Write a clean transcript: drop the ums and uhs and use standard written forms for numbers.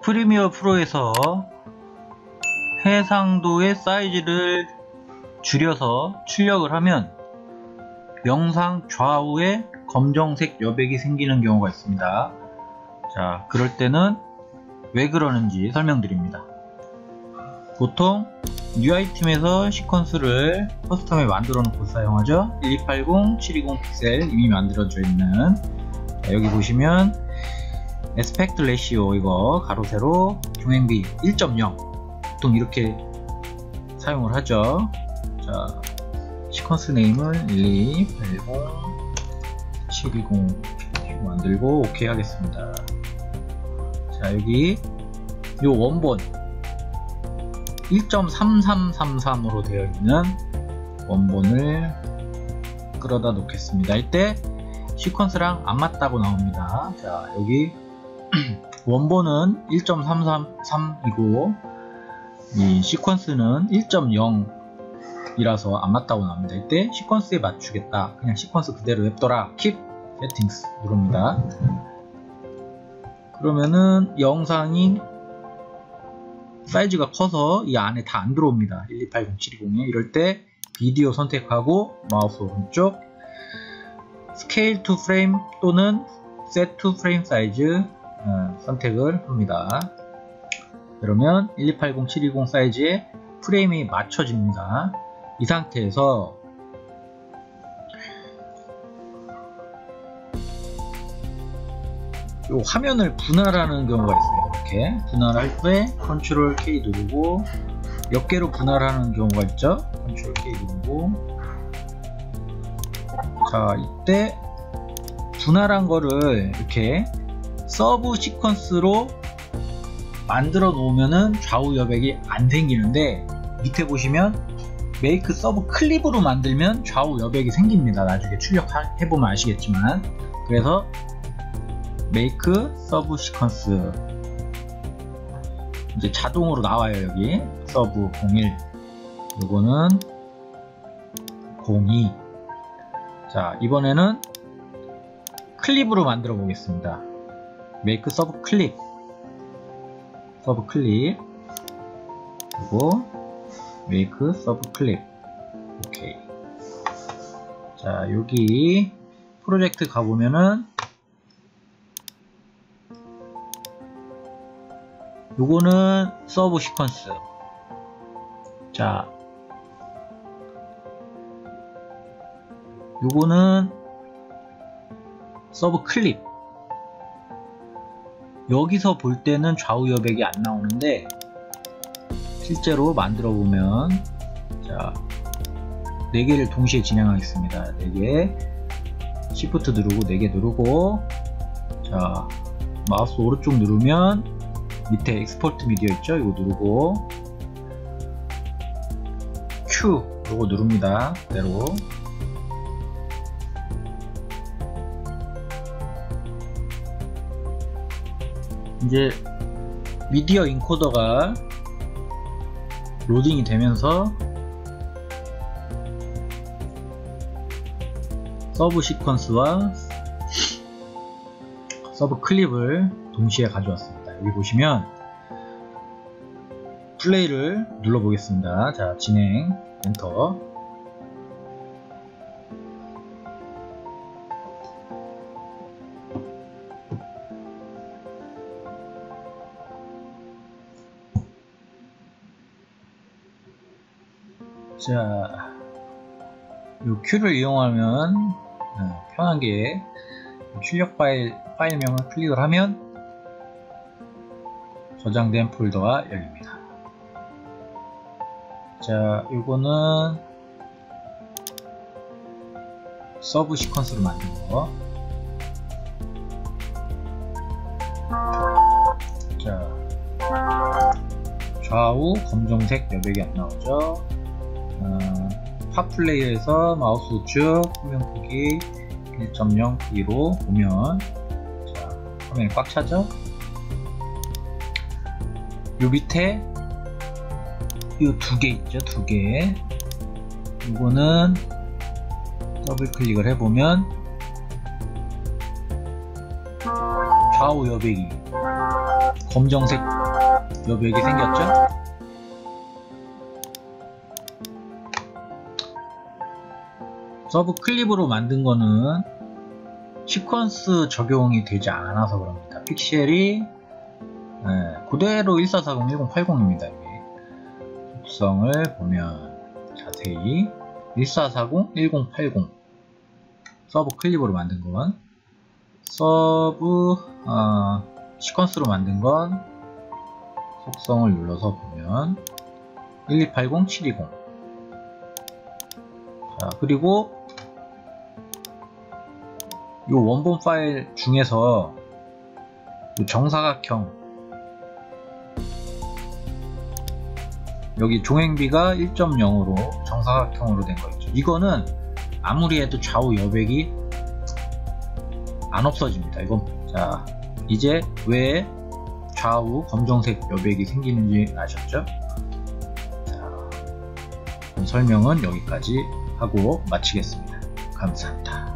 프리미어 프로에서 해상도의 사이즈를 줄여서 출력을 하면 영상 좌우에 검정색 여백이 생기는 경우가 있습니다. 자, 그럴 때는 왜 그러는지 설명드립니다. 보통 UI팀에서 시퀀스를 커스텀에 만들어 놓고 사용하죠. 1280, 720 픽셀 이미 만들어져 있는, 자, 여기 보시면 에스펙트 레시오 이거 가로 세로 중행비 1.0 보통 이렇게 사용을 하죠. 자, 시퀀스 네임을 1280, 720 만들고 OK 하겠습니다. 자, 여기 요 원본 1.3333으로 되어 있는 원본을 끌어다 놓겠습니다. 이때 시퀀스랑 안 맞다고 나옵니다. 자, 여기 원본은 1.333이고 이 시퀀스는 1.0이라서 안 맞다고 나옵니다. 이때 시퀀스에 맞추겠다. 그냥 시퀀스 그대로 냅둬라. Keep Settings 누릅니다. 그러면은 영상이 사이즈가 커서 이 안에 다 안 들어옵니다. 1280, 720에. 이럴 때 비디오 선택하고 마우스 오른쪽 Scale to Frame 또는 Set to Frame Size 선택을 합니다. 그러면 1280, 720 사이즈에 프레임이 맞춰집니다. 이 상태에서 요 화면을 분할하는 경우가 있어요. 이렇게 분할할 때 컨트롤 K 누르고 몇 개로 분할하는 경우가 있죠. 컨트롤 K 누르고, 자, 이때 분할한 거를 이렇게 서브 시퀀스로 만들어 놓으면은 좌우 여백이 안 생기는데, 밑에 보시면 메이크 서브 클립으로 만들면 좌우 여백이 생깁니다. 나중에 출력해보면 아시겠지만. 그래서 메이크 서브 시퀀스 이제 자동으로 나와요. 여기 서브 01 요거는 02. 자, 이번에는 클립으로 만들어 보겠습니다. 메이크 서브 클립 그리고 메이크 서브 클립. 오케이. 자, 여기 프로젝트 가보면은 요거는 서브 시퀀스. 자, 요거는 서브 클립. 여기서 볼 때는 좌우 여백이 안 나오는데 실제로 만들어 보면, 자, 4개를 동시에 진행하겠습니다. 4개 Shift 누르고 4개 누르고, 자, 마우스 오른쪽 누르면 밑에 익스포트 미디어 있죠? 이거 누르고 Q 이거 누릅니다. 그대로. 이제 미디어 인코더가 로딩이 되면서 서브 시퀀스와 서브 클립을 동시에 가져왔습니다. 여기 보시면 플레이를 눌러 보겠습니다. 자, 진행 엔터. 자, 이 Q를 이용하면 편하게 출력 파일명을 클릭을 하면 저장된 폴더가 열립니다. 자, 이거는 서브 시퀀스로 만든 거. 자, 좌우 검정색 여백이 안 나오죠. 팝 플레이어에서 마우스 우측 화면 크기 1.0 크기로 보면, 자, 화면이 꽉 차죠. 요 밑에 요 2개 있죠. 2개. 이거는 더블 클릭을 해보면 좌우 여백이 검정색 여백이 생겼죠? 서브 클립으로 만든 거는 시퀀스 적용이 되지 않아서 그럽니다. 픽셀이 그대로 1440, 1080입니다. 속성을 보면 자세히 1440, 1080 서브 클립으로 만든 건, 서브 시퀀스로 만든 건 속성을 눌러서 보면 1280, 720. 자, 그리고 이 원본 파일 중에서 이 정사각형, 여기 종횡비가 1.0으로 정사각형으로 된 거 있죠. 이거는 아무리 해도 좌우 여백이 안 없어집니다. 이건, 자, 이제 왜 좌우 검정색 여백이 생기는지 아셨죠? 자, 설명은 여기까지 하고 마치겠습니다. 감사합니다.